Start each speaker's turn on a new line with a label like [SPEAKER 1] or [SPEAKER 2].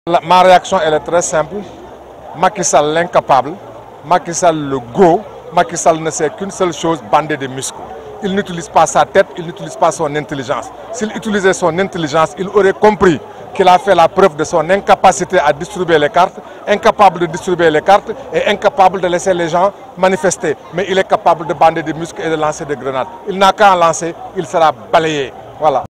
[SPEAKER 1] Ma réaction elle est très simple. Macky Sall l'incapable, Macky Sall le go, Macky Sall ne sait qu'une seule chose, bander des muscles. Il n'utilise pas sa tête, il n'utilise pas son intelligence. S'il utilisait son intelligence, il aurait compris qu'il a fait la preuve de son incapacité à distribuer les cartes, incapable de distribuer les cartes et incapable de laisser les gens manifester. Mais il est capable de bander des muscles et de lancer des grenades. Il n'a qu'à en lancer, il sera balayé. Voilà.